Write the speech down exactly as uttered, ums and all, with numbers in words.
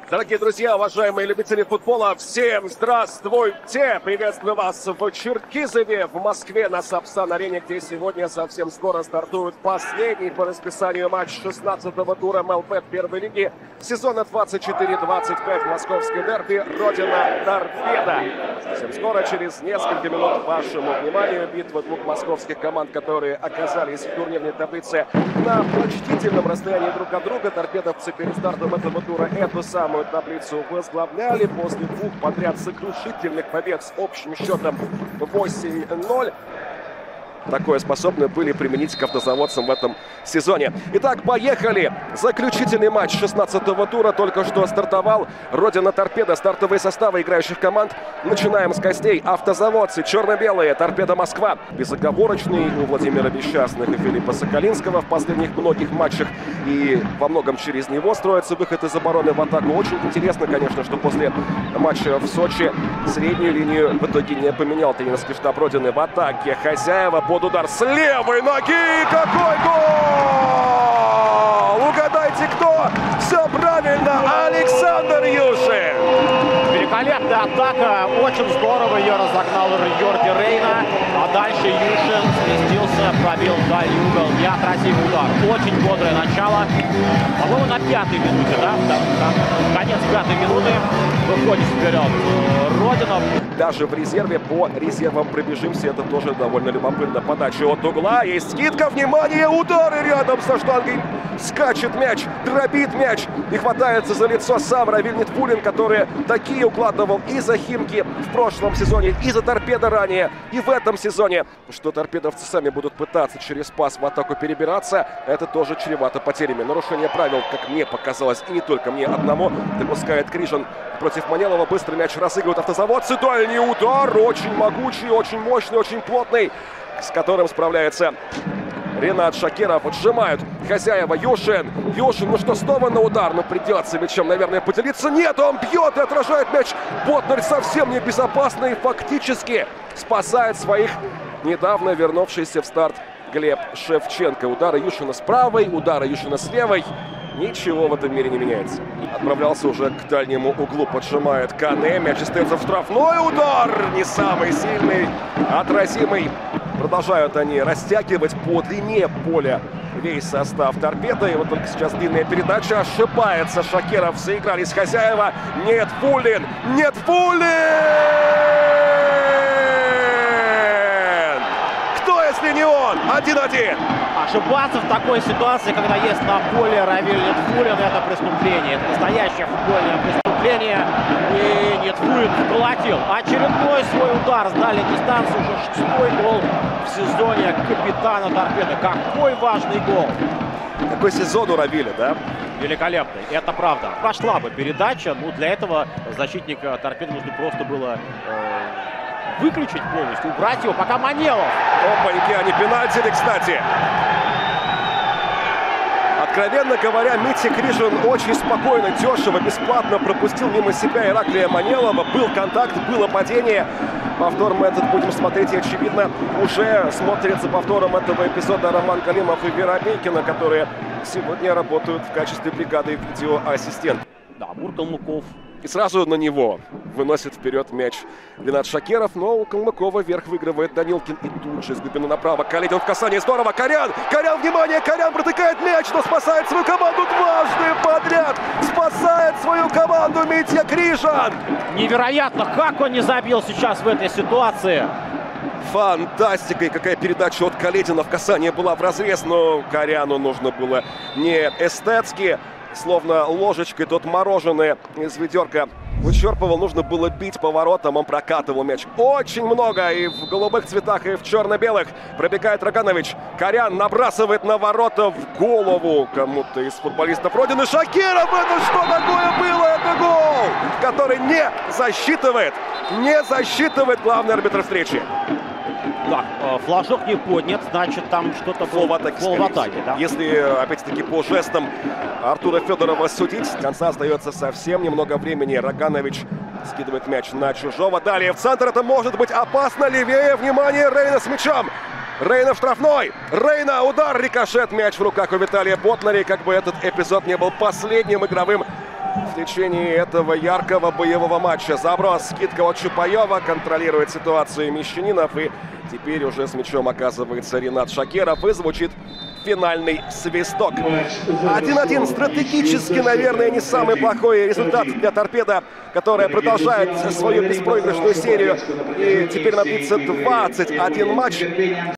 Дорогие друзья, уважаемые любители футбола, всем здравствуйте! Приветствую вас в Черкизове, в Москве, на Сапсан-арене, где сегодня совсем скоро стартует последний по расписанию матч шестнадцатого тура эм эл пэ первой лиги сезона двадцать четыре двадцать пять. Московский дерби, родина Торпедо. Совсем скоро, через несколько минут, вашему вниманию, битва двух московских команд, которые оказались в турнирной таблице на почтительном расстоянии друг от друга. Торпедовцы перед стартом этого тура эту самую таблицу возглавляли после двух подряд сокрушительных побед с общим счетом восемь ноль. Такое способны были применить к автозаводцам в этом сезоне. Итак, поехали! Заключительный матч шестнадцатого тура только что стартовал. Родина Торпедо, стартовые составы играющих команд. Начинаем с гостей. Автозаводцы, черно-белые, Торпедо Москва. Безоговорочный у Владимира Бесчастных и Филиппа Соколинского в последних многих матчах. И во многом через него строится выход из обороны в атаку. Очень интересно, конечно, что после матча в Сочи среднюю линию в итоге не поменял тренерский штаб Родины. В атаке хозяева под удар с левой ноги. Какой гол! Угадайте, кто? Все правильно, Александр Юшин. Великолепная атака. Очень здорово ее разогнал Йорди Рейна. А дальше Юшин сместился, пробил дальний угол. Неотразимый удар. Очень бодрое начало. По-моему, на пятой минуте, да? Там, там, конец пятой минуты. Выходит вперед Родина. Даже в резерве по резервам пробежимся. Это тоже довольно любопытно. Подача от угла. Есть скидка. Внимание! Удары рядом со штангой. Скачет мяч. Дробит мяч. И хватается за лицо сам Равиль Нетфулин, который такие укладывал и за Химки в прошлом сезоне, и за Торпедо ранее, и в этом сезоне. Что торпедовцы сами будут пытаться через пас в атаку перебираться, это тоже чревато потерями. Нарушение правил, как мне показалось, и не только мне одному, допускает Крижан против Манелова. Быстрый мяч разыгрывают автозаводцы. Дальний удар, очень могучий, очень мощный, очень плотный, с которым справляется Ренат Шакиров. Отжимают хозяева. Юшин. Юшин, ну что, снова на удар? Ну придется мячом, наверное, поделиться. Нет, он бьет и отражает мяч. Ботнарь совсем небезопасно и фактически спасает своих недавно вернувшийся в старт Глеб Шевченко. Удары Юшина с правой, удары Юшина с левой. Ничего в этом мире не меняется. Отправлялся уже к дальнему углу. Поджимает Кане. Мяч остается в штрафной. Удар не самый сильный, отразимый. Продолжают они растягивать по длине поля весь состав Торпедо. И вот только сейчас длинная передача. Ошибается Шакиров. Заигрались хозяева. Нет, Фулин! Нет, Фулин! Кто, если не он? один-один. Ошибаться в такой ситуации, когда есть на поле Равиль Нетфулин, это преступление. Это настоящее футбольное преступление. И Нетфулин вколотил очередной свой удар с дальней дистанции. Уже шестой гол в сезоне капитана Торпедо. Какой важный гол. Какой сезон у Равиля, да? Великолепный. Это правда. Прошла бы передача. Ну, для этого защитника Торпедо нужно просто было э, выключить полностью, убрать его, пока Манелов. Опаньки, а не пенальти, кстати. Откровенно говоря, Митя Крижан очень спокойно, дешево, бесплатно пропустил мимо себя Ираклия Манелова. Был контакт, было падение. Повтор мы этот будем смотреть, и, очевидно, уже смотрят за повтором этого эпизода Роман Галимов и Вера Бейкина, которые сегодня работают в качестве бригады видеоассистент. Да, Амур Калмыков. И сразу на него выносит вперед мяч Ренат Шакиров, но у Калмыкова вверх выигрывает Данилкин. И тут же с глубины направо Каледин в касании. Здорово! Корян! Корян, внимание! Корян протыкает мяч, но спасает свою команду дважды подряд! Спасает свою команду Митя Крижан! Невероятно, как он не забил сейчас в этой ситуации! Фантастика! И какая передача от Каледина в касание была в разрез, но Коряну нужно было не эстетски, словно ложечкой тот мороженое из ведерка вычерпывал. Нужно было бить поворотом. Он прокатывал мяч очень много. И в голубых цветах, и в черно-белых. Пробегает Роганович. Корян набрасывает на ворота в голову кому-то из футболистов Родины. Шакиров! Это что такое было? Это гол, который не засчитывает. Не засчитывает главный арбитр встречи. Так, флажок не поднят, значит, там что-то было в атаке. Фол в атаке, да? Если, опять-таки, по жестам Артура Федорова судить, с конца остается совсем немного времени. Роганович скидывает мяч на чужого. Далее в центр. Это может быть опасно. Левее. Внимание, Рейна с мячом. Рейна в штрафной. Рейна, удар, рикошет, мяч в руках у Виталия Ботнаря. Как бы этот эпизод не был последним игровым в течение этого яркого боевого матча. Заброс, скидка от Чупаева, контролирует ситуацию Мещанинов. И теперь уже с мячом оказывается Ринат Шакеров. И звучит финальный свисток. один-один. Стратегически, наверное, не самый плохой результат для «Торпедо», которая продолжает свою беспроигрышную серию. И теперь на длится двадцать один матч.